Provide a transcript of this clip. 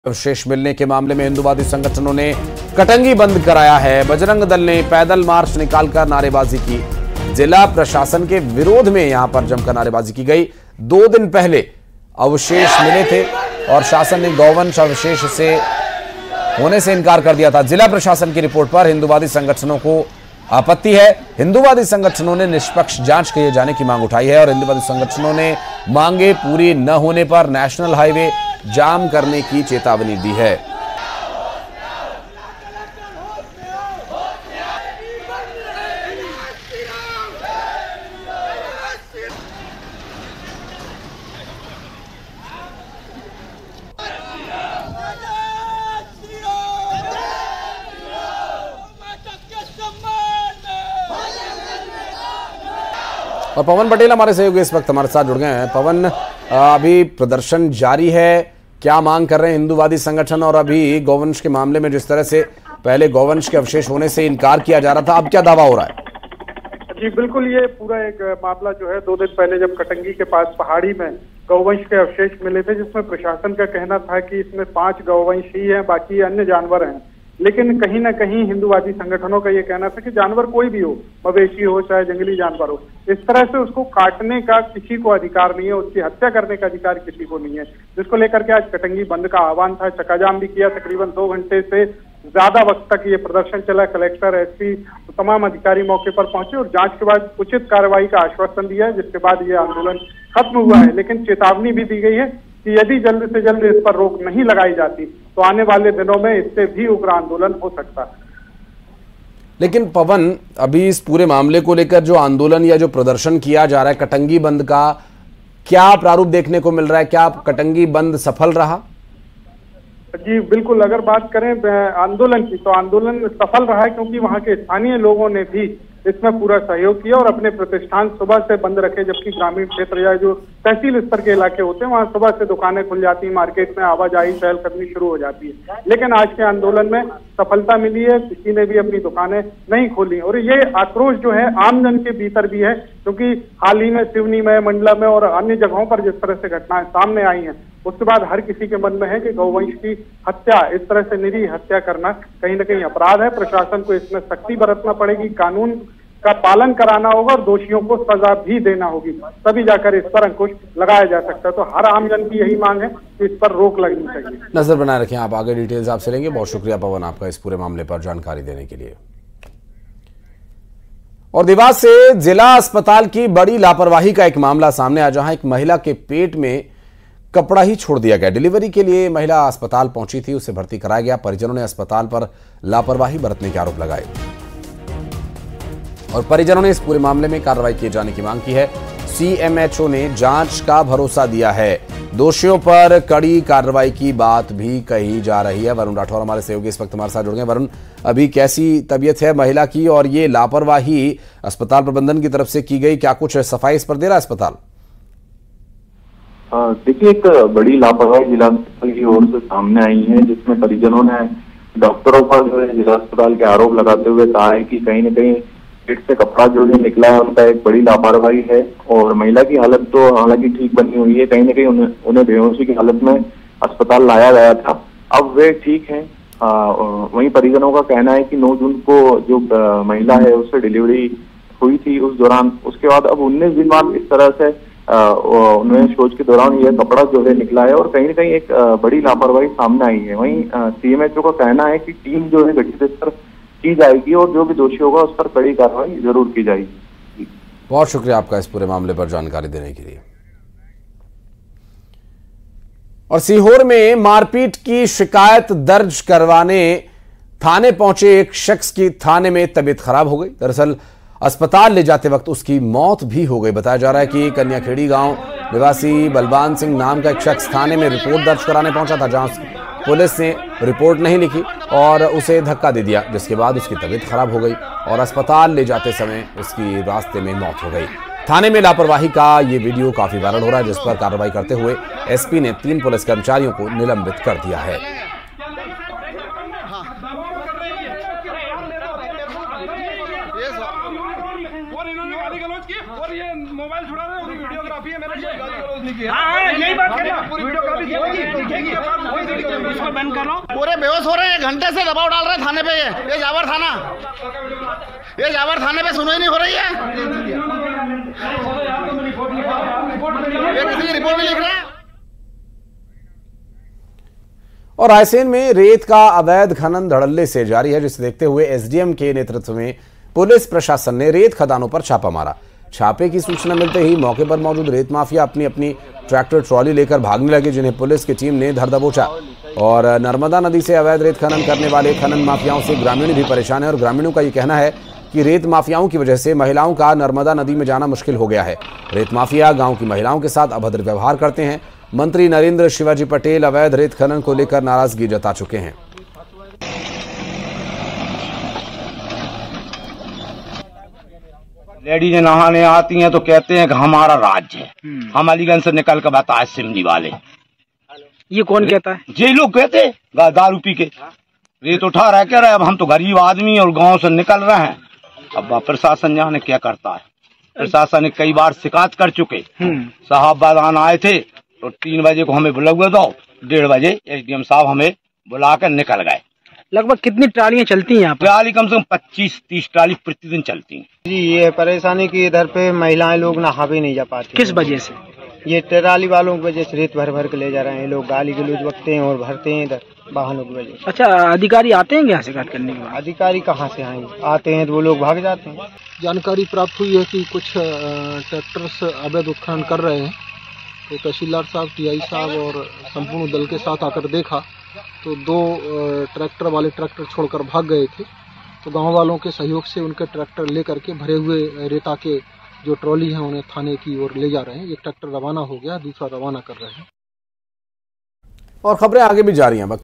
अवशेष मिलने के मामले में हिंदुवादी संगठनों ने कटंगी बंद कराया है। बजरंग दल ने पैदल मार्च निकालकर नारेबाजी की। जिला प्रशासन के विरोध में यहां पर जमकर नारेबाजी की गई। 2 दिन पहले अवशेष मिले थे और शासन ने गौवंश अवशेष से होने से इनकार कर दिया था। जिला प्रशासन की रिपोर्ट पर हिंदुवादी संगठनों को आपत्ति है। हिंदुवादी संगठनों ने निष्पक्ष जांच किए जाने की मांग उठाई है और हिंदुवादी संगठनों ने मांगे पूरी न होने पर नेशनल हाईवे जाम करने की चेतावनी दी है। और पवन पटेल हमारे सहयोगी इस वक्त हमारे साथ जुड़ गए हैं। पवन, अभी प्रदर्शन जारी है, क्या मांग कर रहे हैं हिंदुवादी संगठन? और अभी गौवंश के मामले में जिस तरह से पहले गौवंश के अवशेष होने से इनकार किया जा रहा था, अब क्या दावा हो रहा है? जी बिल्कुल, ये पूरा एक मामला जो है 2 दिन पहले जब कटंगी के पास पहाड़ी में गौवंश के अवशेष मिले थे, जिसमें प्रशासन का कहना था कि इसमें 5 गौवंश ही हैं, बाकी अन्य जानवर हैं। लेकिन कहीं ना कहीं हिंदुवादी संगठनों का ये कहना था कि जानवर कोई भी हो, मवेशी हो चाहे जंगली जानवर हो, इस तरह से उसको काटने का किसी को अधिकार नहीं है, उसकी हत्या करने का अधिकार किसी को नहीं है। जिसको लेकर के आज कटंगी बंद का आह्वान था, चक्काजाम भी किया। तकरीबन 2 घंटे से ज्यादा वक्त तक ये प्रदर्शन चला। कलेक्टर, एसपी, तमाम अधिकारी मौके पर पहुंचे और जांच के बाद उचित कार्रवाई का आश्वासन दिया है, जिसके बाद ये आंदोलन खत्म हुआ है। लेकिन चेतावनी भी दी गई है कि यदि जल्द से जल्द इस पर रोक नहीं लगाई जाती तो आने वाले दिनों में इससे भी उग्र आंदोलन हो सकता है। लेकिन पवन, अभी इस पूरे मामले को लेकर जो आंदोलन या जो प्रदर्शन किया जा रहा है कटंगी बंद का, क्या प्रारूप देखने को मिल रहा है? क्या कटंगी बंद सफल रहा? जी बिल्कुल, अगर बात करें आंदोलन की तो आंदोलन सफल रहा है, क्योंकि वहां के स्थानीय लोगों ने भी इसमें पूरा सहयोग किया और अपने प्रतिष्ठान सुबह से बंद रखे। जबकि ग्रामीण क्षेत्र या जो तहसील स्तर के इलाके होते हैं वहां सुबह से दुकानें खुल जाती, मार्केट में आवाजाही चहलकदमी शुरू हो जाती है। लेकिन आज के आंदोलन में सफलता मिली है, किसी ने भी अपनी दुकानें नहीं खोली। और ये आक्रोश जो है आमजन के भीतर भी है, क्योंकि हाल ही में सिवनी में, मंडला में और अन्य जगहों पर जिस तरह से घटनाएं सामने आई हैं, उसके बाद हर किसी के मन में है कि गौवंश की हत्या, इस तरह से निरीह हत्या करना कहीं ना कहीं अपराध है। प्रशासन को इसमें सख्ती बरतना पड़ेगी, कानून का पालन कराना होगा और दोषियों को सजा भी देना होगी, तभी जाकर इस पर अंकुश लगाया जा सकता है। तो हर आमजन की यही मांग है कि इस पर रोक लगनी चाहिए। नजर बनाए रखें, आप आगे डिटेल्स आपसे लेंगे। बहुत शुक्रिया पवन, आपका इस पूरे मामले पर जानकारी देने के लिए। और देवास से जिला अस्पताल की बड़ी लापरवाही का एक मामला सामने आया, जहां एक महिला के पेट में कपड़ा ही छोड़ दिया गया। डिलीवरी के लिए महिला अस्पताल पहुंची थी, उसे भर्ती कराया गया। परिजनों ने अस्पताल पर लापरवाही बरतने के आरोप लगाए और परिजनों ने इस पूरे मामले में कार्रवाई किए जाने की मांग की है। सीएमएचओ ने जांच का भरोसा दिया है। दोषियों पर कड़ी कार्रवाई की बात भी कही जा रही है। वरुण राठौर हमारे सहयोगी इस वक्त हमारे साथ जुड़ गए। वरुण, अभी कैसी तबीयत है महिला की और ये लापरवाही अस्पताल प्रबंधन की तरफ से की गई, क्या कुछ सफाई इस पर दे रहा है अस्पताल? देखिए, एक बड़ी लापरवाही जिला अस्पताल की ओर से सामने आई है, जिसमें परिजनों ने डॉक्टरों पर जो है जिला अस्पताल के आरोप लगाते हुए कहा है कि कहीं न कहीं पेट से कपड़ा जो है निकला है, उनका एक बड़ी लापरवाही है। और महिला की हालत तो हालांकि ठीक बनी हुई है, कहीं न कहीं उन्हें बेहोशी की हालत में अस्पताल लाया गया था, अब वे ठीक है। वहीं परिजनों का कहना है कि 9 जून को जो महिला है उससे डिलीवरी हुई थी, उस दौरान उसके बाद अब 19 दिन बाद इस तरह से उन्हें शौच के दौरान यह कपड़ा जो है निकला है और कहीं न कहीं एक बड़ी लापरवाही सामने आई है। वहीं सीएमएचओ का कहना है कि टीम जो है गठित इस पर की जाएगी और जो भी दोषी होगा उस पर कड़ी कार्रवाई जरूर की जाएगी। बहुत शुक्रिया आपका इस पूरे मामले पर जानकारी देने के लिए। और सीहोर में मारपीट की शिकायत दर्ज करवाने थाने पहुंचे एक शख्स की थाने में तबीयत खराब हो गई। दरअसल अस्पताल ले जाते वक्त उसकी मौत भी हो गई। बताया जा रहा है कि कन्याखेड़ी गांव निवासी बलवान सिंह नाम का एक शख्स थाने में रिपोर्ट दर्ज कराने पहुंचा था, जहां पुलिस ने रिपोर्ट नहीं लिखी और उसे धक्का दे दिया, जिसके बाद उसकी तबीयत खराब हो गई और अस्पताल ले जाते समय उसकी रास्ते में मौत हो गई। थाने में लापरवाही का ये वीडियो काफी वायरल हो रहा है, जिस पर कार्रवाई करते हुए एसपी ने 3 पुलिस कर्मचारियों को निलंबित कर दिया है। और इन्होंने गाली गलौज की और ये मोबाइल छुड़ा रहे हैं, वीडियोग्राफी है, मैंने कोई गाली गलौज नहीं यही बात वीडियो कॉपी इसको बंद करो। पूरे बेहोश हो रहे हैं, घंटे से दबाव डाल रहे हैं थाने पे। ये जावर थाने पे सुनवाई नहीं हो रही है, ये किसी की रिपोर्ट नहीं लिख रहा है। और रायसेन में रेत का अवैध खनन धड़ल्ले से जारी है, जिसे देखते हुए एसडीएम के नेतृत्व में पुलिस प्रशासन ने रेत खदानों पर छापा मारा। छापे की सूचना मिलते ही मौके पर मौजूद रेत माफिया अपनी अपनी ट्रैक्टर ट्रॉली लेकर भागने लगे, जिन्हें पुलिस की टीम ने धर दबोचा। और नर्मदा नदी से अवैध रेत खनन करने वाले खनन माफियाओं से ग्रामीण भी परेशान है और ग्रामीणों का ये कहना है कि रेत माफियाओं की वजह से महिलाओं का नर्मदा नदी में जाना मुश्किल हो गया है। रेत माफिया गांव की महिलाओं के साथ अभद्र व्यवहार करते हैं। मंत्री नरेंद्र शिवाजी पटेल अवैध रेत खनन को लेकर नाराजगी जता चुके हैं। लेडीज नहाने आती हैं तो कहते हैं कि हमारा राज्य है, हम अलीगंज से निकल कर बताए सिमनी वाले। ये कौन कहता है? ये लोग कहते हैं दारू पी के रेत उठा रहा कह रहे। अब हम तो गरीब आदमी और गांव से निकल रहे हैं, अब प्रशासन जाने क्या करता है। प्रशासन ने कई बार शिकायत कर चुके। साहब बादान आए थे तो 3 बजे को हमें बुला हुआ, तो 1:30 बजे एसडीएम साहब हमें बुला कर निकल गए। लगभग कितनी ट्रालियां चलती हैं यहाँ पर? ट्राली कम से कम 25-30 ट्राली प्रतिदिन चलती हैं। जी, ये परेशानी की इधर पे महिलाएं लोग नहा भी नहीं जा पाती। किस वजह से? ये ट्राली वालों की वजह से रेत भर भर के ले जा रहे हैं लोग, गाली गलौज बकते हैं और भरते हैं इधर वाहनों की वजह से। अच्छा, अधिकारी आते हैं यहाँ शिकायत करने के बाद? अधिकारी कहाँ से आएंगे, आते हैं तो वो लोग भाग जाते हैं। जानकारी प्राप्त हुई है कि कुछ ट्रैक्टर्स अवैध उत्खनन कर रहे हैं, तो तहसीलदार साहब, टीआई साहब और संपूर्ण दल के साथ आकर देखा तो 2 ट्रैक्टर वाले ट्रैक्टर छोड़कर भाग गए थे। तो गांव वालों के सहयोग से उनके ट्रैक्टर लेकर के भरे हुए रेता के जो ट्रॉली हैं उन्हें थाने की ओर ले जा रहे हैं। एक ट्रैक्टर रवाना हो गया, दूसरा रवाना कर रहे हैं। और खबरें आगे भी जारी हैं।